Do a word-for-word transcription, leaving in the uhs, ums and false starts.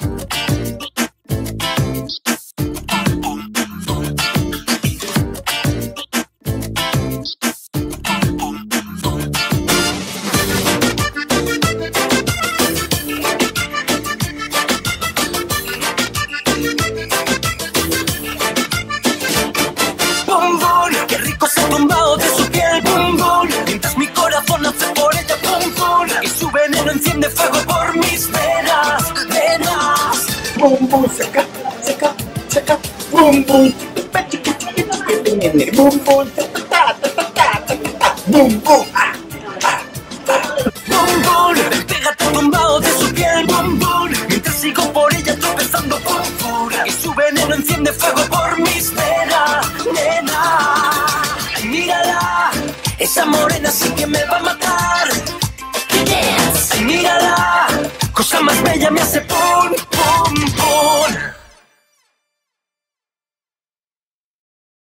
Enciende fuego por mis venas, venas. Bum bum, seca, seca, seca. Bum bum, bum bum, ta ta ta ta ta ta. Bum bum, ah, ah, ah. Bum bum, pégate tumbado de su piel, bum bum. Mientras sigo por ella tropezando, bum bum. Y su veneno enciende fuego por mis venas, nena. Ay, mírala, esa morena sí que me va a matar. Ay, mírala, cosa más bella me hace pum.